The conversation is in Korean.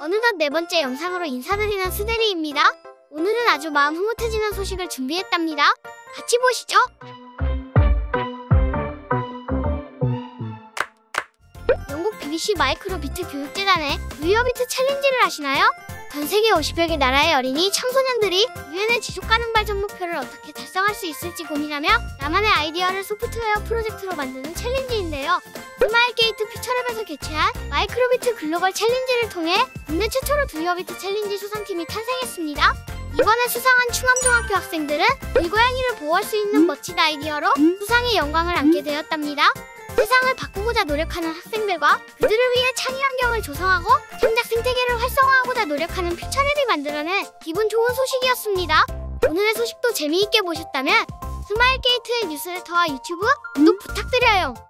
어느덧 네 번째 영상으로 인사드리는 스데리입니다. 오늘은 아주 마음 흐뭇해지는 소식을 준비했답니다. 같이 보시죠. 영국 BBC 마이크로비트 교육재단의 유여비트 챌린지를 아시나요? 전 세계 50여 개 나라의 어린이 청소년들이 유엔의 지속가능 발전 목표를 어떻게 달성할 수 있을지 고민하며 나만의 아이디어를 소프트웨어 프로젝트로 만드는 챌린지인데요. 스마일게이트 퓨처랩에서 개최한 마이크로비트 글로벌 챌린지를 통해 국내 최초로 유여비트 챌린지 수상팀이 탄생했습니다. 이번에 수상한 충암중학교 학생들은 길고양이를 보호할 수 있는 멋진 아이디어로 수상의 영광을 안게 되었답니다. 세상을 바꾸고자 노력하는 학생들과 그들을 위해 창의 환경을 조성하고 창작 생태계를 활성화하고자 노력하는 퓨처랩이 만들어낸 기분 좋은 소식이었습니다. 오늘의 소식도 재미있게 보셨다면 스마일게이트의 뉴스레터와 유튜브 구독 부탁드려요.